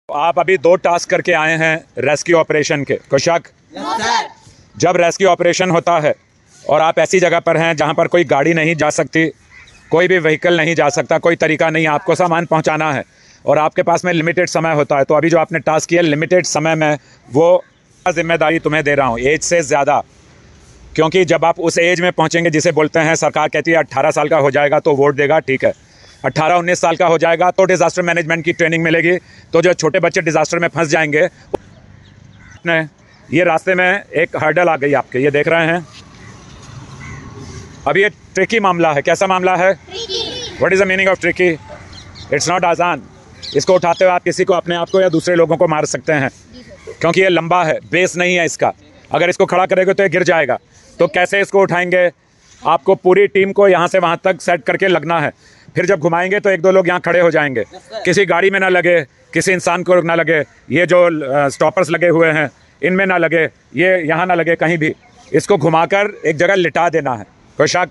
आप अभी 2 टास्क करके आए हैं रेस्क्यू ऑपरेशन के, कोई शक? जब रेस्क्यू ऑपरेशन होता है और आप ऐसी जगह पर हैं जहां पर कोई गाड़ी नहीं जा सकती, कोई भी व्हीकल नहीं जा सकता, कोई तरीका नहीं, आपको सामान पहुंचाना है और आपके पास में लिमिटेड समय होता है, तो अभी जो आपने टास्क किया लिमिटेड समय में, वो जिम्मेदारी तुम्हें दे रहा हूँ एज से ज़्यादा। क्योंकि जब आप उस एज में पहुँचेंगे जिसे बोलते हैं, सरकार कहती है 18 साल का हो जाएगा तो वोट देगा, ठीक है, 18-19 साल का हो जाएगा तो डिज़ास्टर मैनेजमेंट की ट्रेनिंग मिलेगी। तो जो छोटे बच्चे डिज़ास्टर में फंस जाएंगे, ये रास्ते में एक हर्डल आ गई आपके, ये देख रहे हैं। अभी ये ट्रिकी मामला है। कैसा मामला है? What is the meaning of tricky? It's not आसान। इसको उठाते हुए आप किसी को, अपने आप को या दूसरे लोगों को मार सकते हैं, क्योंकि ये लंबा है, बेस नहीं है इसका। अगर इसको खड़ा करेंगे तो ये गिर जाएगा। तो कैसे इसको उठाएंगे? आपको पूरी टीम को यहाँ से वहाँ तक सेट करके लगना है। फिर जब घुमाएंगे तो 1-2 लोग यहाँ खड़े हो जाएंगे, किसी गाड़ी में ना लगे, किसी इंसान को ना लगे, ये जो स्टॉपर्स लगे हुए हैं इनमें ना लगे, ये यहाँ ना लगे, कहीं भी। इसको घुमाकर एक जगह लिटा देना है। कोई शक?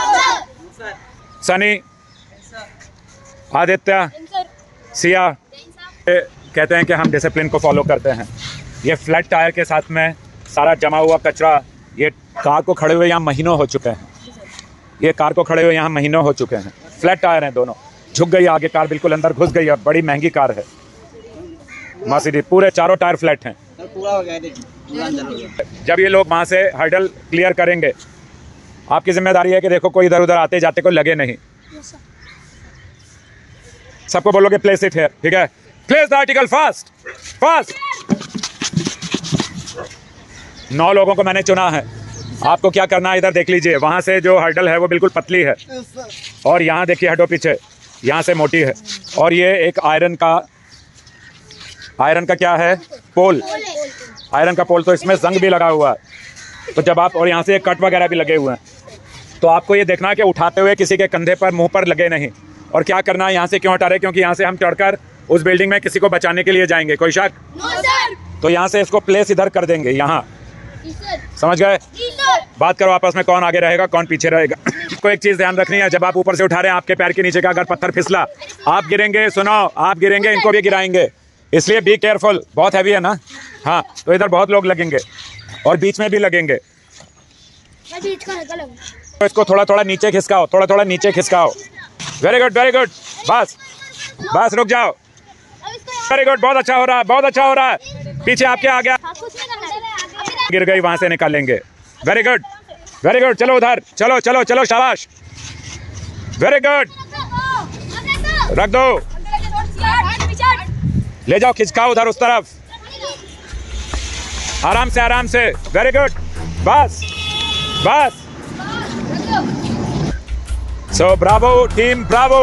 सनी, आदित्य, सिया, कहते हैं कि हम डिसिप्लिन को फॉलो करते हैं। ये फ्लैट टायर के साथ में सारा जमा हुआ कचरा, ये कार को खड़े हुए यहाँ महीनों हो चुके हैं, ये कार को खड़े हुए यहाँ महीनों हो चुके हैं। फ्लैट टायर हैं दोनों, झुक गई आगे कार, बिल्कुल अंदर घुस गई है। बड़ी महंगी कार है मर्सिडीज, पूरे चारों टायर फ्लैट हैं। पूरा हो गया, देखिए। जब ये लोग वहाँ से हर्डल क्लियर करेंगे, आपकी जिम्मेदारी है कि देखो कोई इधर उधर आते जाते को लगे नहीं। सबको बोलोगे प्लेस इट हियर, ठीक है? Place the article fast fast. 9 लोगों को मैंने चुना है। आपको क्या करना है, इधर देख लीजिए। वहां से जो हर्डल है वो बिल्कुल पतली है, और यहाँ देखिए, हटो पीछे, यहाँ से मोटी है। और ये एक आयरन का क्या है? पोल, आयरन का पोल। तो इसमें जंग भी लगा हुआ है। तो जब आप, और यहाँ से कट वगैरह भी लगे हुए हैं, तो आपको ये देखना है कि उठाते हुए किसी के कंधे पर, मुंह पर लगे नहीं। और क्या करना है, यहाँ से क्यों हटा रहे? क्योंकि यहाँ से हम चढ़कर उस बिल्डिंग में किसी को बचाने के लिए जाएंगे। कोई शक? तो यहाँ से इसको प्लेस इधर कर देंगे, यहाँ। समझ गए? बात करो आपस में, कौन आगे रहेगा कौन पीछे रहेगा। को एक चीज ध्यान रखनी है, जब आप ऊपर से उठा रहे हैं, आपके पैर के नीचे का अगर पत्थर फिसला, आप गिरेंगे। सुनो, आप गिरेंगे, इनको भी गिराएंगे, इसलिए बी केयरफुल। बहुत हैवी है ना? हाँ, तो इधर बहुत लोग लगेंगे और बीच में भी लगेंगे। तो इसको थोड़ा थोड़ा नीचे खिसकाओ, थोड़ा थोड़ा नीचे खिसकाओ। Very good, very good. बस बस, रुक जाओ। वेरी गुड, बहुत अच्छा हो रहा है, बहुत अच्छा हो रहा है। पीछे आपके आ गया, गिर गई, वहां से निकालेंगे। Very good, very good. चलो उधर, चलो चलो चलो, शाबाश, वेरी गुड। रख दो, ले जाओ, खिंचकाओ उधर उस तरफ, आराम से आराम से। वेरी गुड, बस बस। So bravo team, bravo,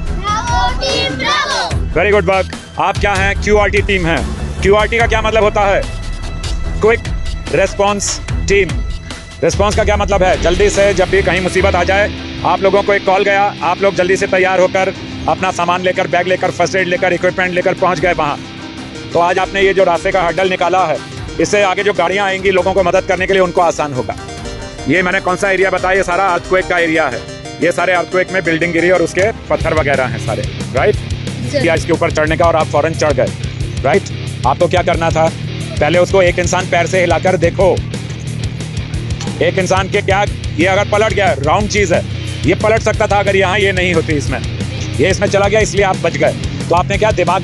very good work. आप क्या हैं? QRT टीम है। QRT का क्या मतलब होता है? Quick response team. रेस्पॉन्स का क्या मतलब है? जल्दी से, जब भी कहीं मुसीबत आ जाए, आप लोगों को एक कॉल गया, आप लोग जल्दी से तैयार होकर, अपना सामान लेकर, बैग लेकर, फर्स्ट एड लेकर, इक्विपमेंट लेकर पहुंच गए वहां। तो आज आपने ये जो रास्ते का हर्डल निकाला है, इससे आगे जो गाड़ियां आएंगी लोगों को मदद करने के लिए, उनको आसान होगा। ये मैंने कौन सा एरिया बताया? ये सारा अर्थक्वेक का एरिया है। ये सारे अर्थक्वेक में बिल्डिंग गिरी और उसके पत्थर वगैरह हैं सारे, राइट? या इसके ऊपर चढ़ने का, और आप फौरन चढ़ गए, राइट? आपको क्या करना था? पहले उसको एक इंसान पैर से हिलाकर देखो। एक इंसान के क्या, ये अगर पलट गया, राउंड चीज है, ये पलट सकता था अगर यहाँ ये नहीं होती इसमें, ये इसमें चला गया, इसलिए आप बच गए। तो आपने क्या दिमाग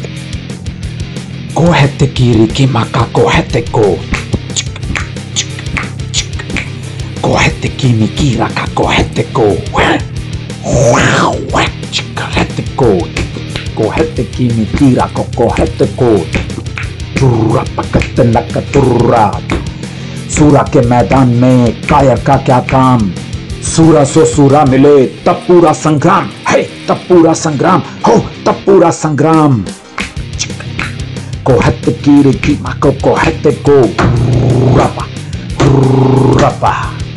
सूरा के मैदान में कायर का क्या काम? सूरा सो सूरा मिले तब पूरा संग्राम है, तब पूरा संग्राम हो, तब पूरा संग्राम। कोहत कीर की माको, कोहत को रपा रपा।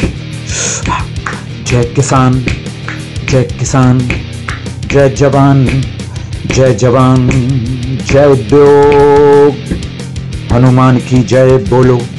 जय किसान, जय किसान, जय जवान, जय जवान, जय उद्योग। हनुमान की जय बोलो।